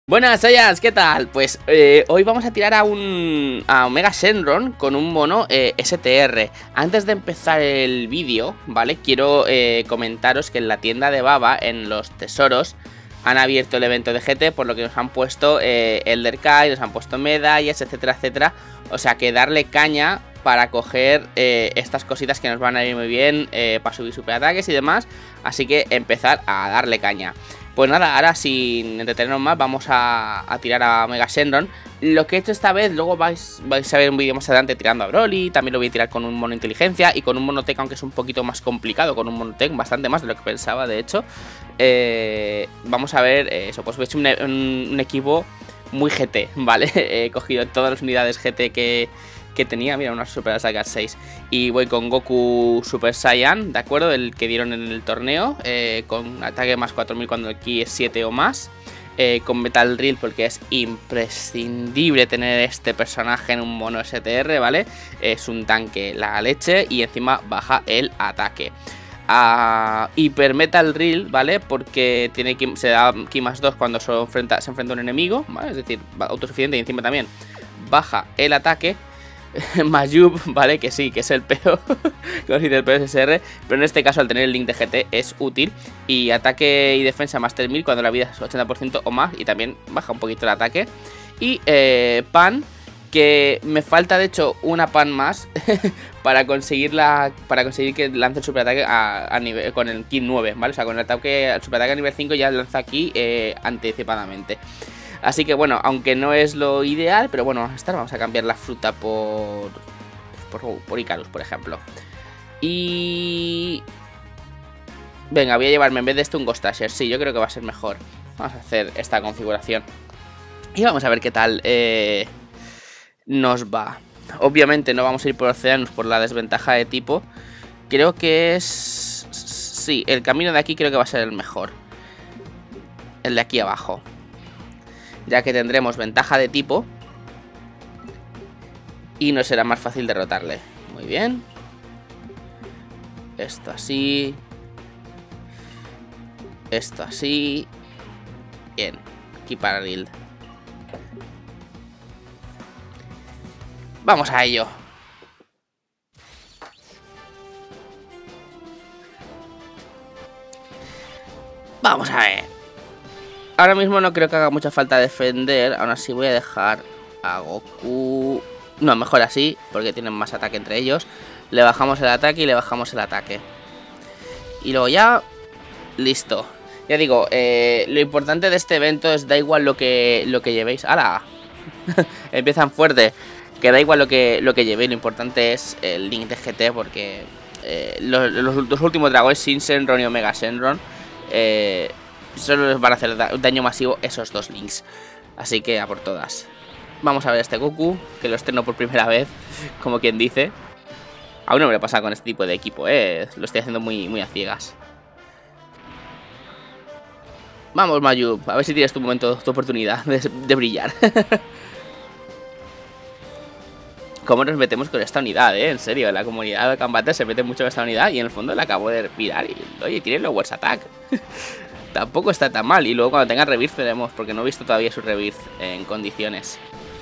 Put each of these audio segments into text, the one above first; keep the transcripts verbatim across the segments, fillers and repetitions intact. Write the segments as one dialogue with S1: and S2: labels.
S1: Buenas, Saiyans, ¿qué tal? Pues eh, hoy vamos a tirar a un a Omega Shenron con un mono eh, S T R. Antes de empezar el vídeo, ¿vale? Quiero eh, comentaros que en la tienda de Baba, en los tesoros, han abierto el evento de G T, por lo que nos han puesto eh, Elder Kai, nos han puesto medallas, etcétera, etcétera. O sea que darle caña para coger eh, estas cositas que nos van a ir muy bien eh, para subir superataques y demás. Así que empezar a darle caña. Pues nada, ahora sin entretenernos más vamos a, a tirar a Omega Shenron. Lo que he hecho esta vez, luego vais, vais a ver un vídeo más adelante tirando a Broly. También lo voy a tirar con un mono inteligencia y con un monotech, aunque es un poquito más complicado. Con un monotech, bastante más de lo que pensaba, de hecho. eh, Vamos a ver eso, pues he hecho un, un, un equipo muy G T, ¿vale? He cogido todas las unidades G T que... que tenía, mira, una Super Saiyan seis. Y voy con Goku Super Saiyan, ¿de acuerdo? El que dieron en el torneo, eh, con ataque más cuatro mil cuando aquí es siete o más. eh, Con Metal Drill, porque es imprescindible tener este personaje en un mono S T R, ¿vale? Es un tanque la leche y encima baja el ataque. A Hyper Metal Drill, ¿vale? Porque tiene ki, se da ki más dos cuando se enfrenta, se enfrenta a un enemigo, ¿vale? Es decir, autosuficiente y encima también baja el ataque. Mayub, ¿vale? Que sí, que es el peor, como dice el peor S R, pero en este caso al tener el link de G T es útil. Y ataque y defensa más tres mil cuando la vida es ochenta por ciento o más, y también baja un poquito el ataque. Y eh, pan, que me falta de hecho una pan más para conseguir la, para conseguir que lance el superataque a, a nivel, con el ki nueve, ¿vale? O sea, con el ataque, el superataque a nivel cinco ya lanza aquí eh, anticipadamente. Así que bueno, aunque no es lo ideal, pero bueno, esta vamos a cambiar la fruta por, por, por Icarus, por ejemplo. Y... venga, voy a llevarme en vez de esto un Ghost Asher. Sí, yo creo que va a ser mejor. Vamos a hacer esta configuración. Y vamos a ver qué tal eh, nos va. Obviamente no vamos a ir por Océanos por la desventaja de tipo. Creo que es... sí, el camino de aquí creo que va a ser el mejor. El de aquí abajo, ya que tendremos ventaja de tipo y nos será más fácil derrotarle. Muy bien. Esto así. Esto así. Bien. Aquí para Rild. Vamos a ello. Vamos a ver. Ahora mismo no creo que haga mucha falta defender. Aún así voy a dejar a Goku... no, mejor así, porque tienen más ataque entre ellos. Le bajamos el ataque y le bajamos el ataque. Y luego ya... listo. Ya digo, eh, lo importante de este evento es da igual lo que, lo que llevéis. ¡Hala! Empiezan fuerte. Que da igual lo que, lo que llevéis. Lo importante es el link de G T, porque eh, los, los dos últimos dragones, Sin Shenron y Omega Shenron, eh... solo les van a hacer da daño masivo esos dos links. Así que a por todas. Vamos a ver este Goku, que lo estreno por primera vez, como quien dice. Aún no me lo he pasado con este tipo de equipo, eh. Lo estoy haciendo muy, muy a ciegas. Vamos, Mayub, a ver si tienes tu momento, tu oportunidad de, de brillar. ¿Cómo nos metemos con esta unidad, eh? En serio, la comunidad de combate se mete mucho con esta unidad y en el fondo la acabo de mirar y... oye, tiene los Words Attack. Tampoco está tan mal. Y luego cuando tenga Rebirth veremos, porque no he visto todavía su Rebirth en condiciones.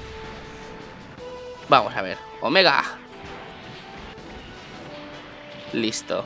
S1: Vamos a ver. Omega. Listo.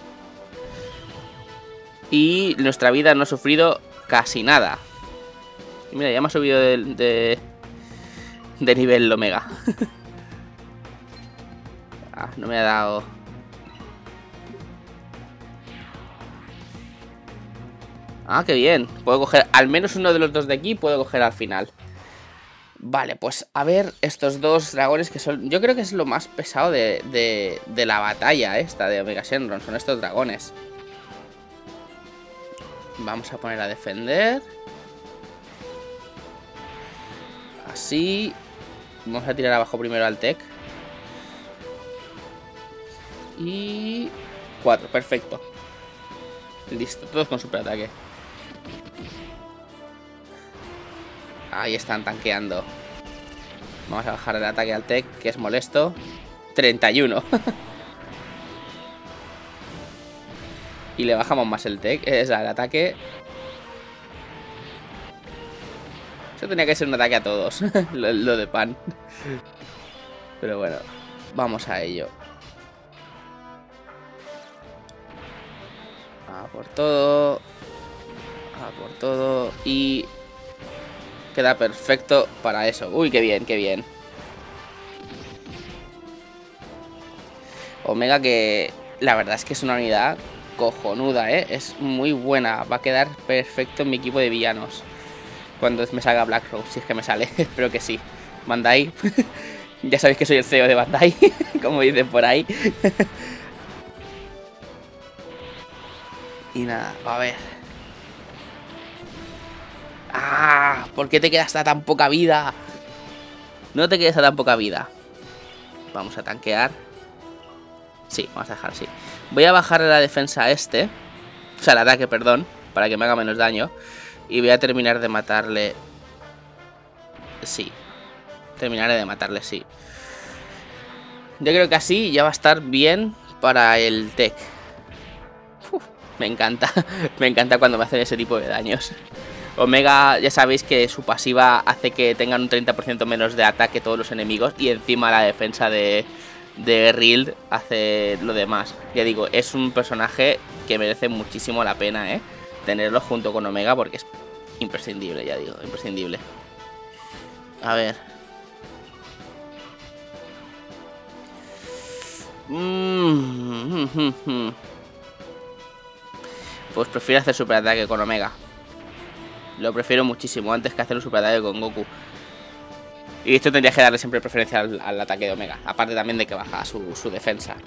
S1: Y nuestra vida no ha sufrido casi nada. Y mira, ya me ha subido de, de, de nivel Omega. Ah, no me ha dado... ah, qué bien. Puedo coger al menos uno de los dos de aquí. Puedo coger al final. Vale, pues a ver estos dos dragones que son... yo creo que es lo más pesado de, de, de la batalla esta de Omega Shenron. Son estos dragones. Vamos a poner a defender. Así. Vamos a tirar abajo primero al tech. Y... cuatro, perfecto. Listo, todos con superataque. Ahí están tanqueando. Vamos a bajar el ataque al tech, que es molesto. treinta y uno. Y le bajamos más el tech, es el ataque. Esto tenía que ser un ataque a todos. lo, lo de pan. Pero bueno, vamos a ello. A por todo. A por todo. Y queda perfecto para eso. Uy, qué bien, qué bien. Omega, que la verdad es que es una unidad cojonuda, ¿eh? Es muy buena. Va a quedar perfecto en mi equipo de villanos cuando me salga Black Rose, si es que me sale. Espero que sí. Bandai. Ya sabéis que soy el C E O de Bandai, como dicen por ahí. Y nada, a ver. ¡Ah! ¿Por qué te quedas a tan poca vida? No te quedes a tan poca vida. Vamos a tanquear. Sí, vamos a dejar así. Voy a bajar la defensa a este. O sea, el ataque, perdón. Para que me haga menos daño. Y voy a terminar de matarle. Sí. Terminaré de matarle, sí. Yo creo que así ya va a estar bien para el tech. Uf, me encanta. Me encanta cuando me hacen ese tipo de daños. Omega, ya sabéis que su pasiva hace que tengan un treinta por ciento menos de ataque todos los enemigos. Y encima la defensa de, de Rild hace lo demás. Ya digo, es un personaje que merece muchísimo la pena, ¿eh? Tenerlo junto con Omega, porque es imprescindible, ya digo, imprescindible. A ver. Mm. Pues prefiero hacer superataque con Omega. Lo prefiero muchísimo antes que hacer un superataque con Goku. Y esto tendría que darle siempre preferencia al, al ataque de Omega. Aparte también de que baja su, su defensa.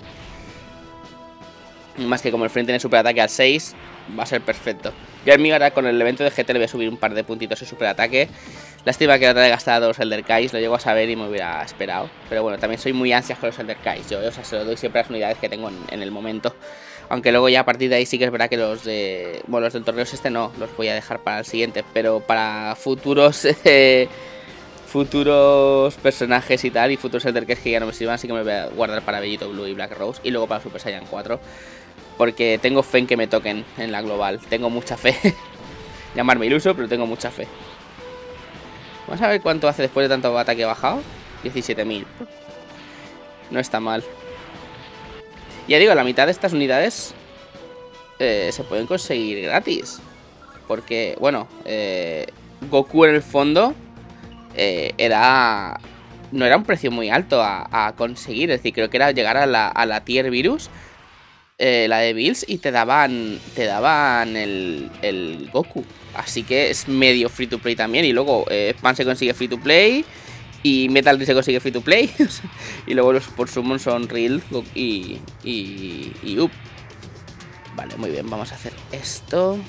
S1: Y más que como el frente tiene superataque al seis, va a ser perfecto. Yo a mí ahora con el evento de G T le voy a subir un par de puntitos en superataque. Lástima que no te haya gastado los Elder Kais, lo llego a saber y me hubiera esperado. Pero bueno, también soy muy ansias con los Elder Kais. Yo, o sea, se lo doy siempre a las unidades que tengo en, en el momento. Aunque luego ya a partir de ahí sí que es verdad que los de... Bueno, los del torneo este no, los voy a dejar para el siguiente. Pero para futuros... Eh, futuros personajes y tal, y futuros Elder Kais que ya no me sirvan, así que me voy a guardar para Bellito Blue y Black Rose. Y luego para Super Saiyan cuatro. Porque tengo fe en que me toquen en la global. Tengo mucha fe. Llamarme iluso, pero tengo mucha fe. Vamos a ver cuánto hace después de tanto ataque bajado. diecisiete mil. No está mal. Ya digo, la mitad de estas unidades eh, se pueden conseguir gratis. Porque, bueno, eh, Goku en el fondo eh, era... No era un precio muy alto a, a conseguir. Es decir, creo que era llegar a la, a la tier virus. Eh, la de Bills, y te daban te daban el, el Goku. Así que es medio free to play también. Y luego eh, Pan se consigue free to play y Metal Gear se consigue free to play. Y luego los por summon son Real y, y, y Up. Vale, muy bien, vamos a hacer esto.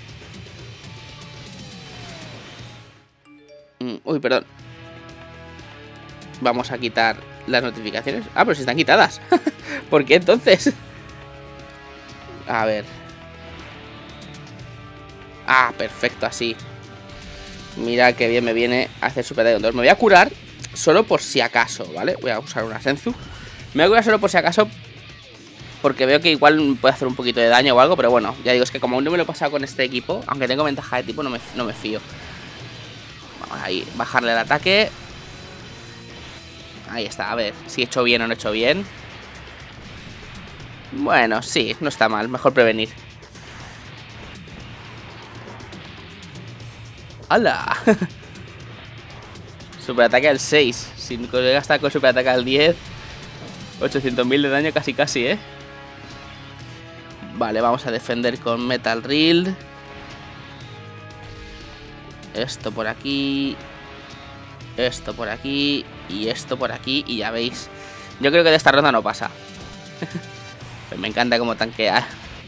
S1: Uy, perdón. Vamos a quitar las notificaciones. Ah, pero si están quitadas. ¿Por qué entonces? A ver. Ah, perfecto, así. Mira qué bien me viene a hacer super daño. Me voy a curar solo por si acaso, ¿vale? Voy a usar una Senzu. Me voy a curar solo por si acaso, porque veo que igual puede hacer un poquito de daño o algo. Pero bueno, ya digo, es que como aún no me lo he pasado con este equipo, aunque tengo ventaja de tipo, no me, no me fío. Vamos ahí, bajarle el ataque. Ahí está, a ver si he hecho bien o no he hecho bien. Bueno, sí, no está mal, mejor prevenir. ¡Hala! Superataque al seis. Si colega está con superataque al diez, ochocientos mil de daño casi casi, ¿eh? Vale, vamos a defender con Metal Rild. Esto por aquí. Esto por aquí. Y esto por aquí. Y ya veis. Yo creo que de esta ronda no pasa. Pues me encanta cómo tanquea.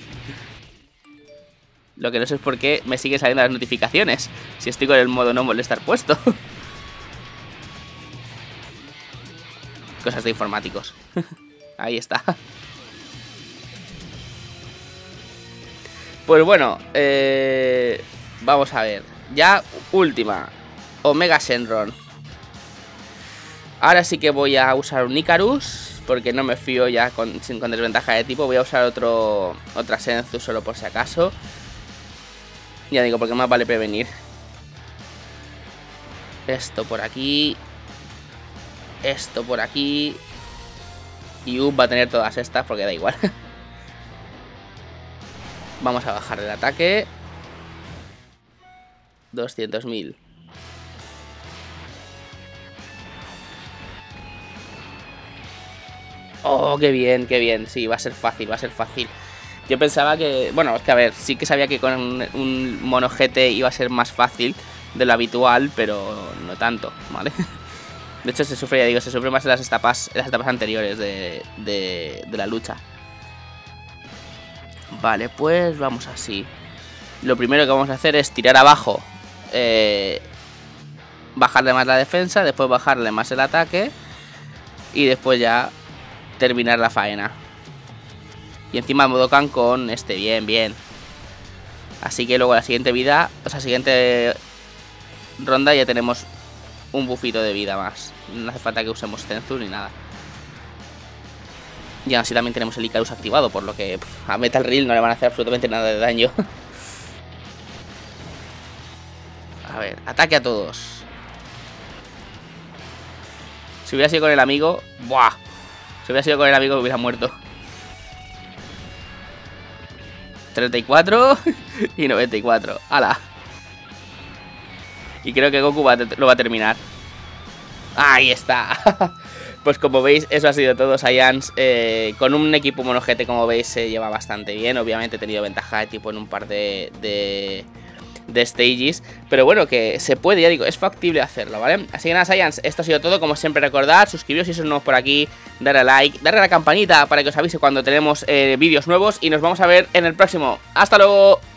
S1: Lo que no sé es por qué me siguen saliendo las notificaciones si estoy con el modo no molestar puesto. Cosas de informáticos. Ahí está. Pues bueno, eh, vamos a ver. Ya última. Omega Shenron. Ahora sí que voy a usar un Icarus, porque no me fío ya con, con desventaja de tipo. Voy a usar otro otra Senzu solo por si acaso. Ya digo, porque más vale prevenir. Esto por aquí. Esto por aquí. Y Up va a tener todas estas porque da igual. Vamos a bajar el ataque. doscientos mil. Oh, qué bien, qué bien. Sí, va a ser fácil, va a ser fácil. Yo pensaba que... Bueno, es que a ver, sí que sabía que con un, un mono G T iba a ser más fácil de lo habitual, pero no tanto, ¿vale? De hecho, se sufre, ya digo, se sufre más en las etapas, en las etapas anteriores de, de, de la lucha. Vale, pues vamos así. Lo primero que vamos a hacer es tirar abajo, eh, bajarle más la defensa, después bajarle más el ataque y después ya terminar la faena. Y encima Budokan con este, bien, bien. Así que luego la siguiente vida, o sea, siguiente ronda ya tenemos un bufito de vida más. No hace falta que usemos Zenzu ni nada. Y así también tenemos el Icarus activado, por lo que pff, a Metal Reel no le van a hacer absolutamente nada de daño. A ver, ataque a todos. Si hubiera sido con el amigo... ¡Buah! Si hubiera sido con el amigo hubiera muerto. treinta y cuatro y noventa y cuatro. ¡Hala! Y creo que Goku va lo va a terminar. ¡Ahí está! Pues como veis, eso ha sido todo, Saiyans. Eh, con un equipo mono G T, como veis, se lleva bastante bien. Obviamente he tenido ventaja de tipo en un par de... de... de stages, pero bueno, que se puede, ya digo, es factible hacerlo, ¿vale? Así que nada, Saiyans, esto ha sido todo. Como siempre, recordad, suscribiros si sois nuevos por aquí, darle a like, darle a la campanita para que os avise cuando tenemos eh, vídeos nuevos y nos vamos a ver en el próximo. ¡Hasta luego!